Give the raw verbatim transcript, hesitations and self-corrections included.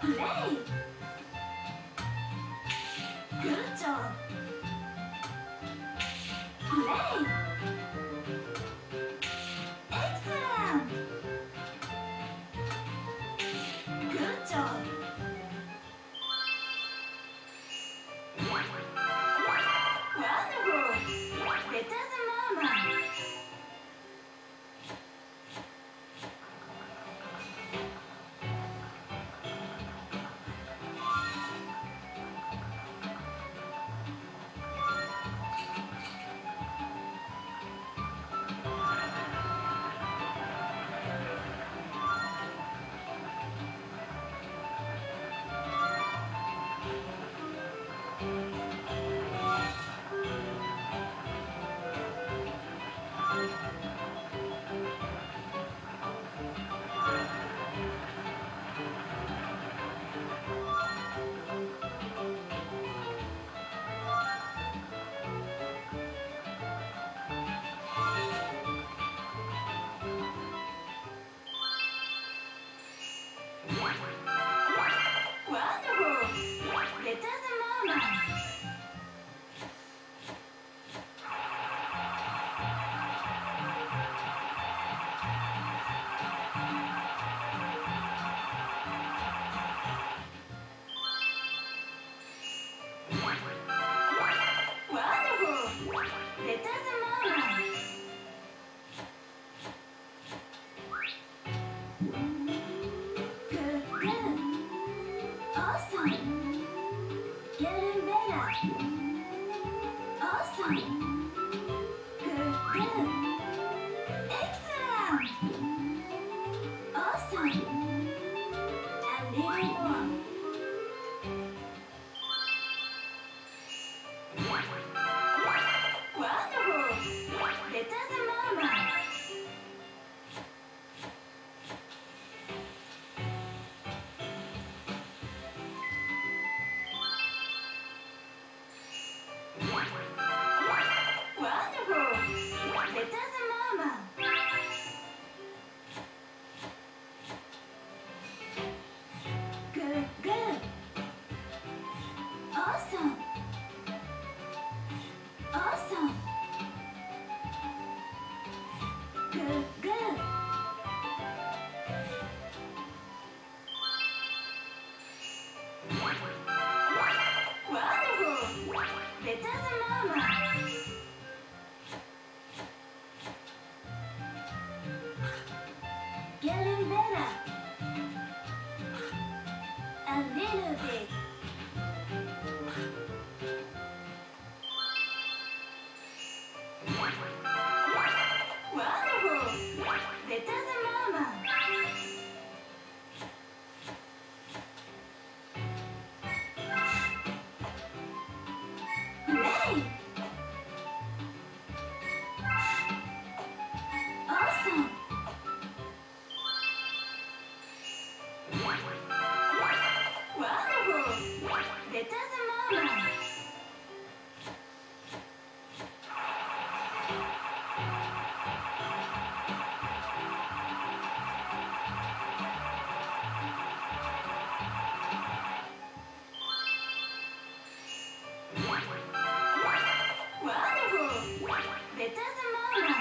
Great! Good job! Great! Excellent! Good job! Wonderful! Better than Mama! Wonderful! Better than Mama! Wonderful! Better than Mama! Good, good. Awesome. Getting better. Awesome. Good, good. Excellent. Awesome. A little more. Wonderful. Better than Mama. Wonderful! Better than Mama! Good, good! Awesome! Awesome! Good, good! Wonderful! Better than Mama! Getting better. A little bit. Wonderful! Better than Mama. Great! Awesome! Wonderful! Better than Mama! Wonderful! Better than Mama!